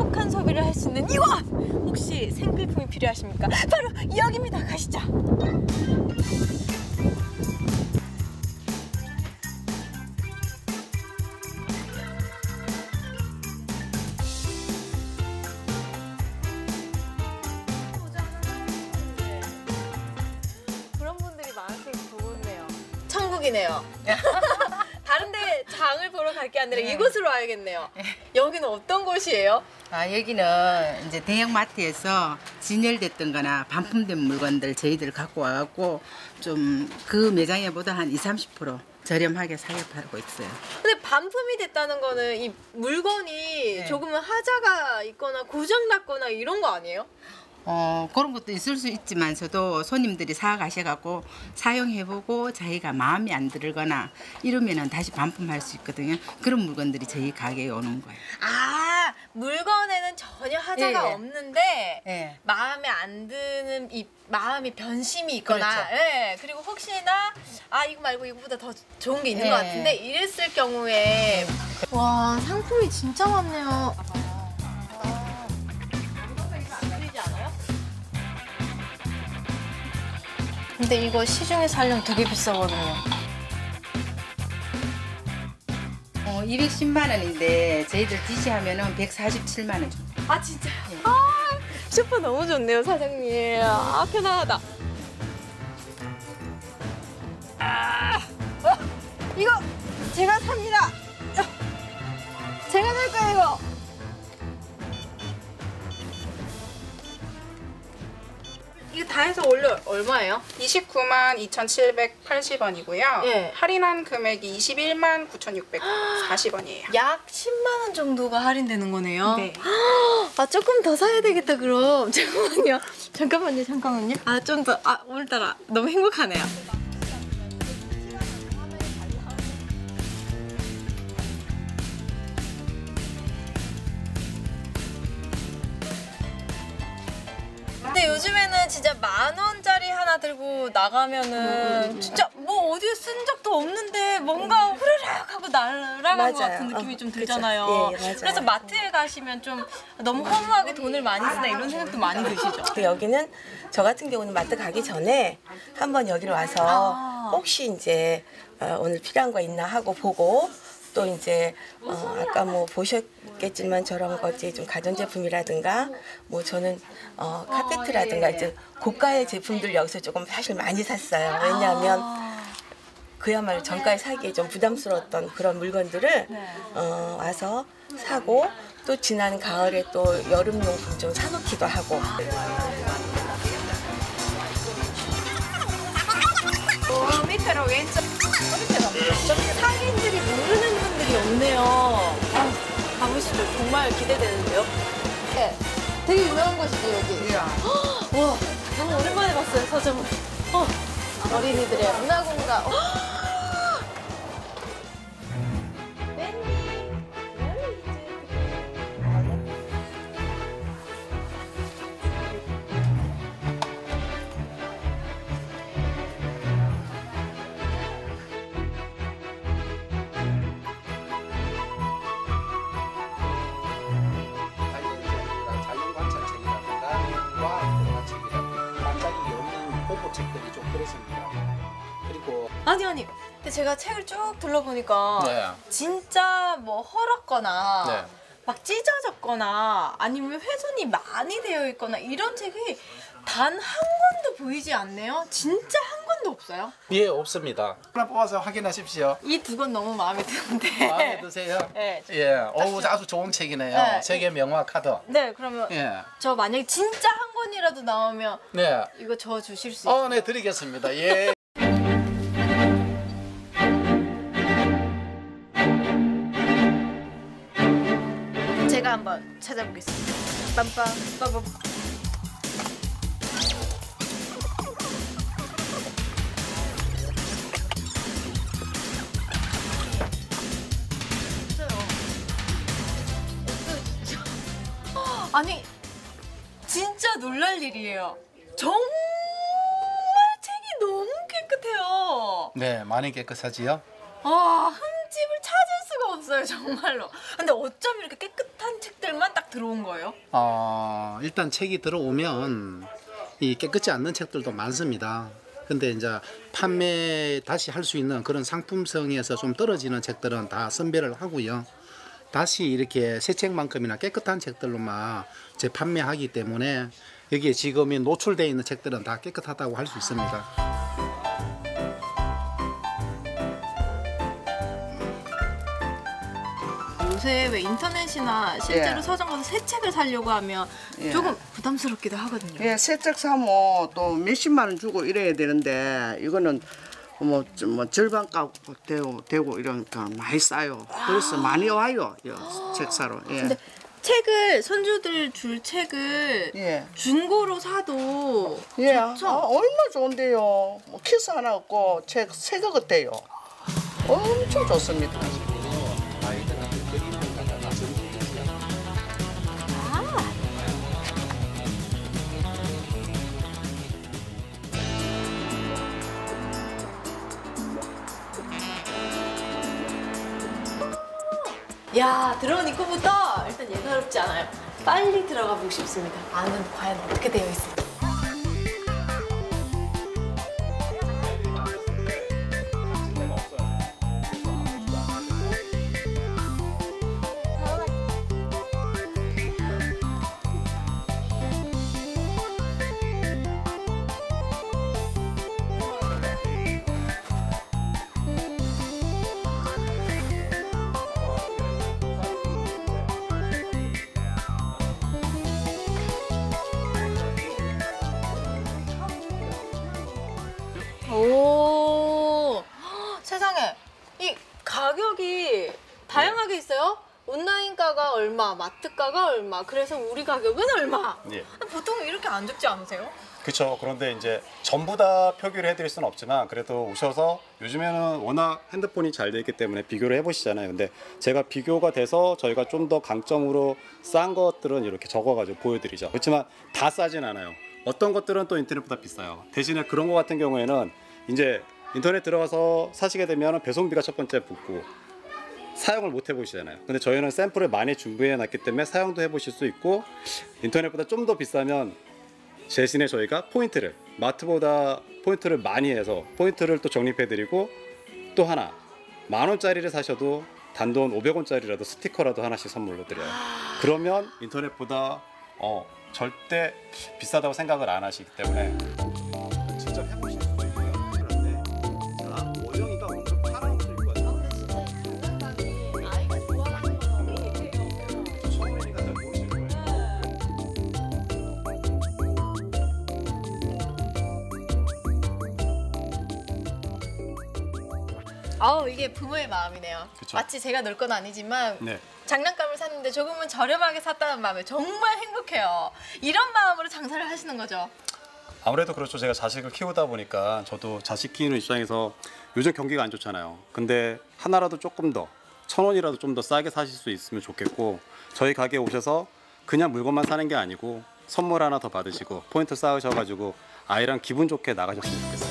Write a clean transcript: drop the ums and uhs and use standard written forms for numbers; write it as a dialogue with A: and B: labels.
A: 넉넉한 소비를 할 수 있는 이곳! 혹시 생필품이 필요하십니까? 바로 여기입니다. 가시죠. 그런 분들이 많아서 좋네요. 천국이네요. 다른데 장을 보러 갈 게 아니라 이곳으로 와야겠네요. 여기는 어떤 곳이에요?
B: 여기는 이제 대형 마트에서 진열됐던 거나 반품된 물건들 저희들 갖고 와갖고 좀 그 매장에보다 한 20~30% 저렴하게 사게 팔고 있어요.
A: 근데 반품이 됐다는 거는 이 물건이 조금은 하자가 있거나 고장났거나 이런 거 아니에요?
B: 그런 것도 있을 수 있지만서도 손님들이 사 가셔갖고 사용해보고 자기가 마음에 안 들거나 이러면은 다시 반품할 수 있거든요. 그런 물건들이 저희 가게에 오는 거예요.
A: 아, 물건에는 전혀 하자가
B: 예.
A: 없는데
B: 예.
A: 마음에 안 드는 이 마음이 변심이 있거나
B: 그렇죠.
A: 예. 그리고 혹시나 아 이거 말고 이거보다 더 좋은 게 있는
B: 예.
A: 것 같은데 이랬을 경우에 와 상품이 진짜 많네요. 근데 이거 시중에 사려면 되게 비싸거든요.
B: 210만 원인데 저희들 DC하면은 147만 원 정도.
A: 아 진짜? 아 슈퍼 너무 좋네요 사장님. 아 편하다. 이거 제가 삽니다. 제가 살 거예요 이거. 이거 다 해서 원래 얼마예요?
C: 29만 2,780원이고요.
A: 예.
C: 할인한 금액이 21만 9,640원이에요.
A: 약 10만 원 정도가 할인되는 거네요.
C: 네.
A: 아 조금 더 사야 되겠다 그럼. 잠깐만요. 아 좀 더. 아 오늘따라 너무 행복하네요. 근데 요즘에는 진짜 10,000원짜리 하나 들고 나가면은 진짜 뭐 어디에 쓴 적도 없는데 뭔가 후루룩 하고 날아간 것 같은 느낌이 좀 들잖아요.
D: 그쵸. 예, 맞아요.
A: 그래서 마트에 가시면 좀 너무 허무하게 돈을 많이 쓰나 이런 생각도 많이 드시죠?
D: 그 여기는 저 같은 경우는 마트 가기 전에 한번 여기로 와서 혹시 이제 오늘 필요한 거 있나 하고 보고 또 이제 아까 뭐 보셨겠지만 저런 것이 좀 가전제품이라든가 뭐 저는 카페트라든가 이제 고가의 제품들 여기서 조금 사실 많이 샀어요. 왜냐하면 그야말로 정가에 사기에 좀 부담스러웠던 그런 물건들을 와서 사고 또 지난 가을에 또 여름용품 좀 사놓기도 하고.
A: 밑으로 왼쪽 상인들이 모르는 분들이 없네요. 가보시죠. 정말 기대되는데요. 네, 되게 유명한 곳이죠 여기. 와, 너무 오랜만에 봤어요 서점을. 어린이들의 문화공간.
E: 책들이 좀 그렇습니다. 그리고
A: 아니. 근데 제가 책을 쭉 둘러보니까 진짜 뭐 헐었거나 막 찢어졌거나 아니면 훼손이 많이 되어 있거나 이런 책이 단 한 권도 보이지 않네요. 진짜 한 권도 없어요?
E: 예, 없습니다. 하나 뽑아서 확인하십시오.
A: 이 두 권 너무 마음에 드는데.
E: 마음에 드세요?
A: 네.
E: 예, 아주 좋은 책이네요.
A: 네.
E: 세계 명화 카드.
A: 네, 그러면 저 만약에 진짜 한 권이라도 나오면 이거 저 주실 수 있어요?
E: 네, 드리겠습니다. 예.
A: 제가 한번 찾아보겠습니다. 빰빰. 아니 진짜 놀랄 일이에요. 정말 책이 너무 깨끗해요.
E: 네, 많이 깨끗하지요?
A: 아 흠집을 찾을 수가 없어요 정말로. 근데 어쩜 이렇게 깨끗한 책들만 딱 들어온 거예요?
E: 일단 책이 들어오면 이 깨끗지 않는 책들도 많습니다. 근데 이제 판매 다시 할 수 있는 그런 상품성에서 좀 떨어지는 책들은 다 선별을 하고요. 다시 이렇게 새 책만큼이나 깨끗한 책들로만 재판매하기 때문에 여기에 지금 노출되어 있는 책들은 다 깨끗하다고 할 수 있습니다.
A: 요새 왜 인터넷이나 실제로
F: 예.
A: 서점 가서 새 책을 사려고 하면
F: 예.
A: 조금 부담스럽기도 하거든요.
F: 예, 새 책 사면 또 몇십만 원 주고 이래야 되는데 이거는 뭐 절반값 되고 이러니까 많이 싸요. 그래서 많이 와요, 책 사러. 예.
A: 근데 책을 손주들 줄 책을
F: 예.
A: 중고로 사도
F: 예,
A: 좋죠?
F: 얼마나 좋은데요. 뭐 키스 하나 없고 책 새 거 같아요. 엄청 좋습니다.
A: 야, 들어온 입구부터 일단 예사롭지 않아요. 빨리 들어가 보고 싶습니다. 안은 과연 어떻게 되어 있을지. 오, 세상에 이 가격이 다양하게 있어요. 온라인가가 얼마, 마트가가 얼마, 그래서 우리 가격은 얼마.
G: 예.
A: 보통 이렇게 안 적지 않으세요?
G: 그렇죠. 그런데 이제 전부 다 표기를 해드릴 수는 없지만 그래도 오셔서 요즘에는 워낙 핸드폰이 잘 돼 있기 때문에 비교를 해보시잖아요. 근데 제가 비교가 돼서 저희가 좀 더 강점으로 싼 것들은 이렇게 적어가지고 보여드리죠. 그렇지만 다 싸진 않아요. 어떤 것들은 또 인터넷보다 비싸요. 대신에 그런 거 같은 경우에는 이제 인터넷 들어가서 사시게 되면 배송비가 첫 번째 붙고 사용을 못 해보시잖아요. 근데 저희는 샘플을 많이 준비해 놨기 때문에 사용도 해보실 수 있고 인터넷보다 좀 더 비싸면 대신에 저희가 포인트를 마트보다 포인트를 많이 해서 포인트를 또 적립해드리고 또 하나 10,000원짜리를 사셔도 단돈 500원짜리라도 스티커라도 하나씩 선물로 드려요. 그러면 인터넷보다 절대 비싸다고 생각을 안 하시기 때문에 직접 해보실 수도 있고요. 그런데 자, 원영이가 오늘 파란 옷을 입고 왔어요.
A: 아이가 좋아하는 건 너무
G: 소은이가 잘 모르실 거예요.
A: 아우, 이게 부모의 마음이네요.
G: 그쵸.
A: 마치 제가 놀 건 아니지만
G: 네.
A: 장난감을 샀는데 조금은 저렴하게 샀다는 마음에 정말 행복해요. 이런 마음으로 장사를 하시는 거죠?
G: 아무래도 그렇죠. 제가 자식을 키우다 보니까 저도 자식 키우는 입장에서 요즘 경기가 안 좋잖아요. 근데 하나라도 조금 더 1,000원이라도 좀 더 싸게 사실 수 있으면 좋겠고 저희 가게에 오셔서 그냥 물건만 사는 게 아니고 선물 하나 더 받으시고 포인트 쌓으셔가지고 아이랑 기분 좋게 나가셨으면 좋겠어요.